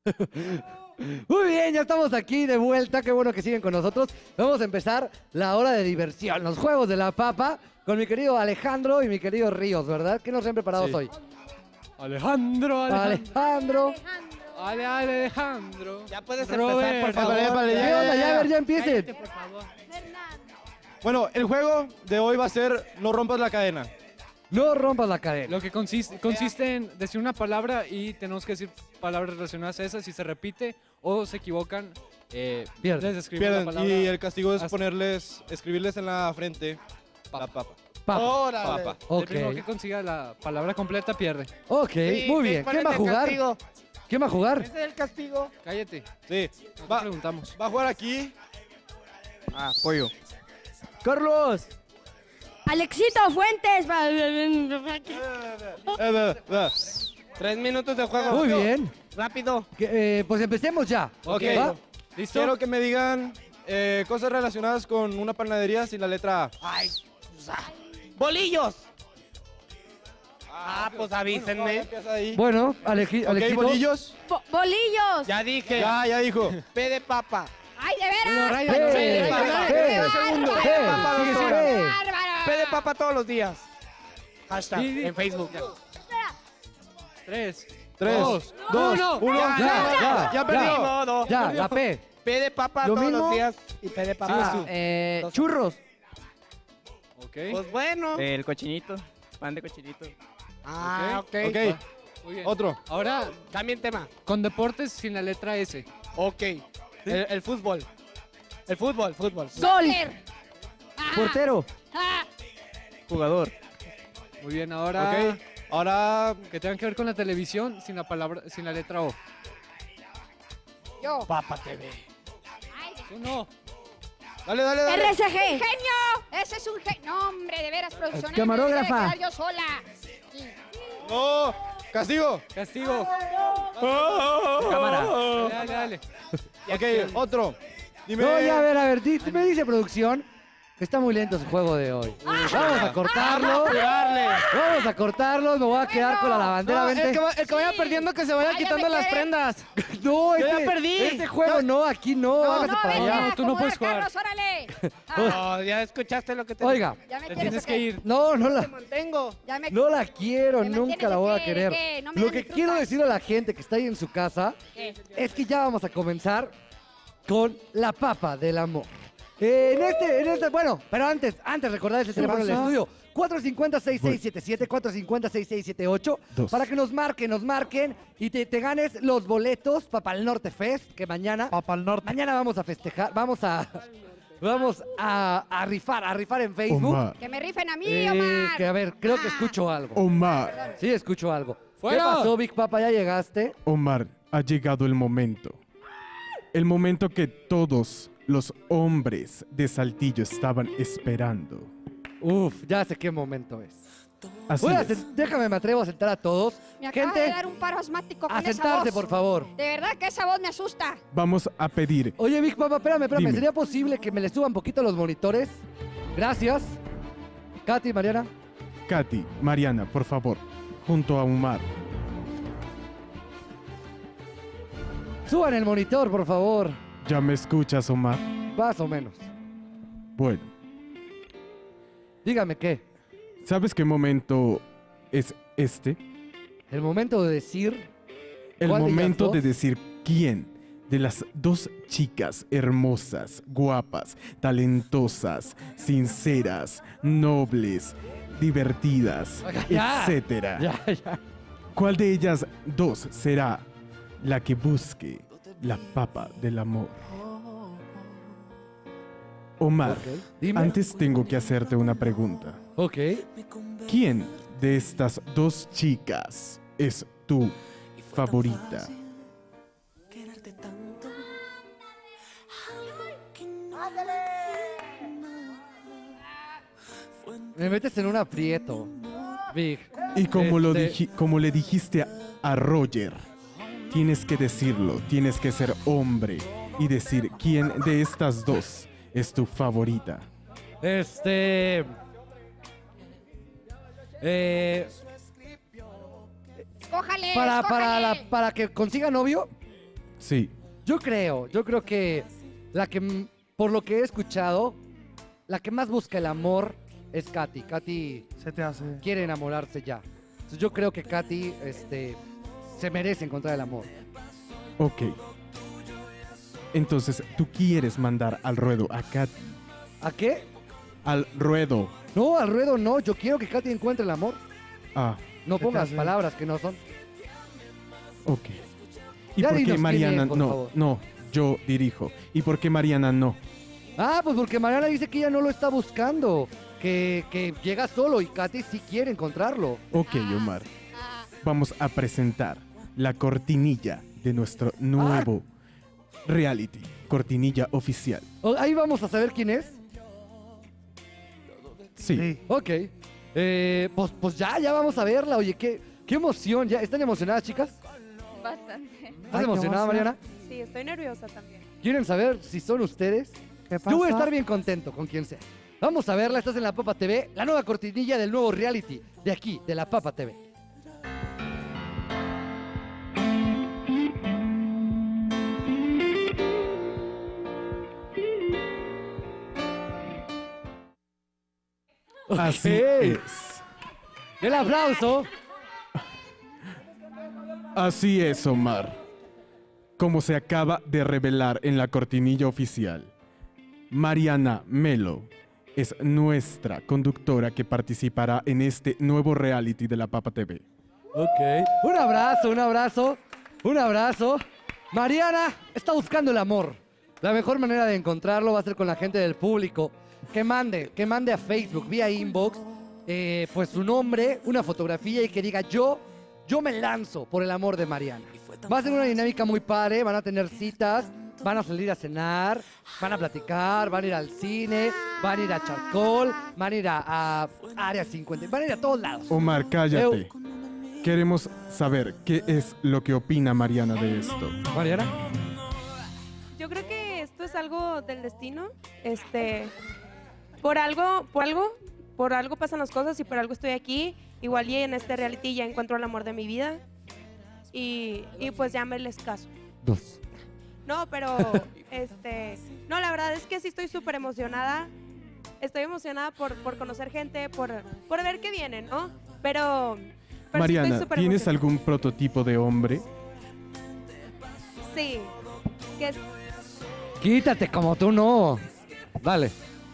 Muy bien, ya estamos aquí de vuelta. Qué bueno que siguen con nosotros. Vamos a empezar la hora de diversión, los juegos de la papa, con mi querido Alejandro y mi querido Ríos, ¿verdad? ¿Qué nos han preparado hoy? Alejandro. Alejandro. Ya puedes Roberto. empezar, por favor. ¿Qué onda? Ya, a ver, ya empiecen. Cállate, por favor. Bueno, el juego de hoy va a ser No rompas la cadena. No rompas la cadena. Lo que consiste en decir una palabra y tenemos que decir palabras relacionadas a esa. Si se repite o se equivocan, Pierden. les escribimos la Pierden. palabra. Y el castigo es hasta- escribirles en la frente la papa. Papa. Órale. Papa. El Ok, primero que consiga la palabra completa pierde. ok, Sí, muy bien. ¿cuál ¿Quién es va a el jugar? castigo? ¿Quién va a jugar? Ese es el castigo. Cállate. Sí. No te Va, preguntamos. va a jugar aquí. Pollo. Carlos. Alexito Fuentes. Va. 3 minutos de juego. Muy bien. Rápido. Pues empecemos ya. Ok. ¿Va? ¿Listo? Quiero que me digan cosas relacionadas con una panadería sin la letra A. Ay, bolillos. Pues avísenme. Ya empieza ahí. Bueno, Ok, Alexito. bolillos. Bolillos. Ya dije. Ya dijo. P de papa. Ay, de veras. Uno, raya, ¡Eh! no, ¡Eh! raya. ¡Eh! segundo. ¡Eh! Papa, ¡Sigue, doctora. sigue! Bárbaro. P de papa todos los días. Hashtag Sí, sí. en Facebook. 3, 3, 2, 2, 1. Ya perdió. Modo. Ya, la P. P de papa Lo todos mismo. los días. Y P de papa. Churros. Ok. Pues bueno. El cochinito, pan de cochinito. Ok. Ok, Muy bien. otro. Ahora, Cambien tema. con deportes sin la letra S. Ok. El fútbol. El fútbol. Gol. Portero. Jugador. Muy bien, ahora Ok, ahora que tengan que ver con la televisión sin la palabra, sin la letra O. Yo. Papa TV. Tú no. dale, dale, dale. RSG. ¡Genio! Ese es un genio. No, hombre, de veras, producción. Camarógrafa. Me voy a quedar yo sola. No, castigo. Castigo. Cámara. Dale, dale. Ok, otro. Dime. No, ya, a ver, me dice producción que está muy lento su juego de hoy. Vamos a cortarlo. Vamos a cortarlo, me voy a quedar con la lavandera. Vente. el que vaya perdiendo que se vaya Ah, ya quitando me las quedé. prendas. No, Yo ya perdí. Este juego no, aquí no. Hágase No, para venga, allá. No, tú no puedes acomodar, jugar. Carlos, órale. No, ya escuchaste lo que te Oiga, Ya me Te tienes tienes que ir. no te la, mantengo. Ya me... no la quiero, ¿Me nunca mantienes la voy a de qué? querer. ¿De qué? No me Lo das que ni quiero fruta. decir a la gente que está ahí en su casa ¿Qué? es que ya vamos a comenzar con la papa del amor. Bueno, pero antes recordar ese teléfono del estudio. 450-6677, 450-6678, para que nos marquen y te ganes los boletos para el Norte Fest, que mañana vamos a festejar, vamos a rifar en Facebook. Que me rifen a mí, Omar. Que a ver, creo que escucho algo. Omar, Sí, escucho algo. ¡Fuera! ¿Qué pasó, Big Papa? ¿Ya llegaste? Omar, ha llegado el momento. El momento que todos los hombres de Saltillo estaban esperando. Uf, ya sé qué momento es. Así es. Déjame, me atrevo a sentar a todos. Me acaba Gente, de dar un paro asmático con a esa sentarse, voz. por favor. De verdad que esa voz me asusta. Vamos a pedir. Oye, Big Papa, espérame. Dime. ¿Sería posible que me le suban un poquito los monitores? Gracias. Katy, Mariana. Katy, Mariana, por favor, junto a Omar. Suban el monitor, por favor. ¿Ya me escuchas, Omar? Más o menos. Bueno, Dígame qué. ¿sabes qué momento es este? El momento de decir... El ¿Cuál de ellas momento dos? de decir quién de las dos chicas hermosas, guapas, talentosas, sinceras, nobles, divertidas, Oiga, ya. etcétera. Ya. ¿Cuál de ellas dos será la que busque la papa del amor? Omar, Dime. antes tengo que hacerte una pregunta. Ok. ¿Quién de estas dos chicas es tu favorita? Me metes en un aprieto, Big. Y como, Este- como le dijiste a Roger, tienes que decirlo, tienes que ser hombre y decir quién de estas dos es tu favorita. Cójale, para escójale. que consiga novio, Sí. Yo creo que por lo que he escuchado, la que más busca el amor es Katy. Katy Se te hace. quiere enamorarse ya. Entonces yo creo que Katy, se merece encontrar el amor. Ok. Entonces, tú quieres mandar al ruedo a Katy. ¿A qué? Al ruedo. No, al ruedo no. Yo quiero que Katy encuentre el amor. Ah, No ¿Qué pongas tal, palabras que no son. ok. ¿Y Ya por dinos qué quién Mariana es, por no? favor. No, yo dirijo. ¿Y por qué Mariana no? Ah, pues porque Mariana dice que ella no lo está buscando. Que llega solo y Katy sí quiere encontrarlo. Ok, Omar. Vamos a presentar la cortinilla de nuestro nuevo reality. Cortinilla oficial. Ahí vamos a saber quién es. Sí. Ok. Pues ya vamos a verla. Oye, qué emoción. ¿Están emocionadas, chicas? Bastante. ¿Estás emocionada, Mariana? Sí, estoy nerviosa también. ¿Quieren saber si son ustedes? ¿Qué pasa? Yo voy a estar bien contento con quien sea. Vamos a verla. Estás en La Papa TV, la nueva cortinilla del nuevo reality de aquí, de La Papa TV. Así Ok. es. El aplauso. Así es, Omar. Como se acaba de revelar en la cortinilla oficial, Mariana Melo es nuestra conductora que participará en este nuevo reality de La Papa TV. Ok. Un abrazo, un abrazo, un abrazo. Mariana está buscando el amor. La mejor manera de encontrarlo va a ser con la gente del público. Que mande a Facebook, vía inbox, pues su nombre, una fotografía y que diga yo me lanzo por el amor de Mariana. Va a ser una dinámica muy padre, van a tener citas, van a salir a cenar, van a platicar, van a ir al cine, van a ir a Charcol, van a ir a Área 50, van a ir a todos lados. Omar, cállate. Queremos saber qué es lo que opina Mariana de esto. Mariana. Yo creo que esto es algo del destino. Por algo pasan las cosas y por algo estoy aquí. Igual y en este reality ya encuentro el amor de mi vida. Y pues ya me les caso. Dos. No, pero no, la verdad es que sí estoy súper emocionada. Estoy emocionada por conocer gente, por ver qué viene, ¿no? Pero sí Mariana, estoy súper ¿tienes emocionada. algún prototipo de hombre? Sí. Que es Quítate como tú no. Dale.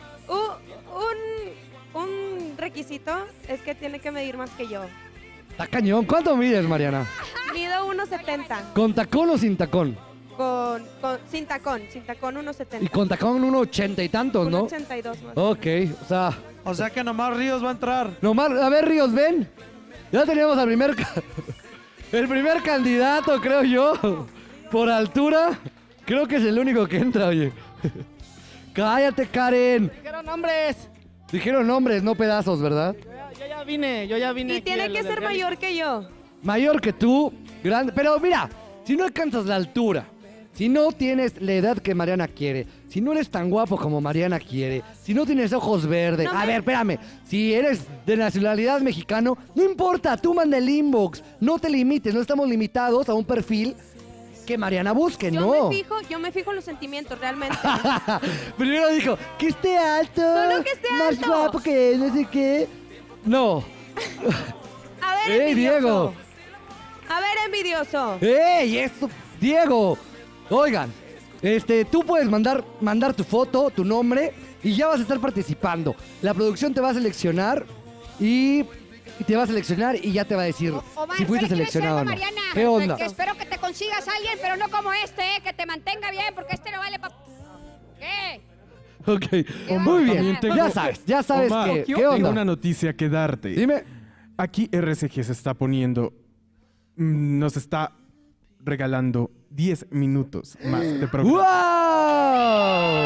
un requisito es que tiene que medir más que yo. Está cañón. ¿Cuánto mides, Mariana? Mido 1.70. ¿Con tacón o sin tacón? Sin tacón 1.70. Y con tacón 1.80 y tantos, ¿no? 1.82 más. Ok, O sea que nomás Ríos va a entrar. nomás, a ver, Ríos, ven. Ya tenemos al el primer candidato, creo yo. Por altura, creo que es el único que entra, oye. Cállate, Karen. Dijeron nombres. Dijeron nombres, no pedazos, ¿verdad? Yo ya vine. Y aquí tiene al- que al ser reality. mayor que yo. Mayor que tú, grande. Pero mira, si no alcanzas la altura, si no tienes la edad que Mariana quiere, si no eres tan guapo como Mariana quiere, si no tienes ojos verdes, No a me- ver, espérame, si eres de nacionalidad mexicano, no importa, tú manda el inbox, no te limites, no estamos limitados a un perfil que Mariana busque, no. Yo me fijo en los sentimientos, realmente. Primero dijo, que esté alto, Solo que esté más alto. guapo que no sé qué. No. A ver, ¡Ey, envidioso. Diego! A ver, envidioso. ¡Ey, eso! Diego, oigan, tú puedes mandar tu foto, tu nombre y ya vas a estar participando. La producción te va a seleccionar y te va a seleccionar y ya te va a decir Omar, si fuiste pero quiero decir seleccionado o algo, no. Mariana, ¿Qué onda? Que espero que te consigas a alguien, pero no como que te mantenga bien, porque no vale para... ¿Qué? Ok, muy bien. También tengo- Ya sabes Omar, que, ¿qué tengo onda? una noticia que darte. Dime. Aquí RCG se está poniendo, nos está regalando 10 minutos más de programa. ¡Wow!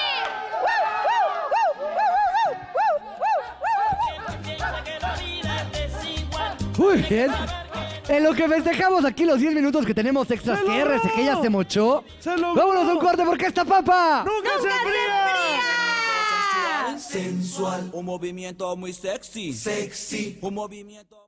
Muy bien. En lo que festejamos aquí los 10 minutos que tenemos extras que RCG ya se mochó. ¡Vámonos a un corte porque esta papa! ¡Nunca se enfría! Sensual, un movimiento muy sexy, un movimiento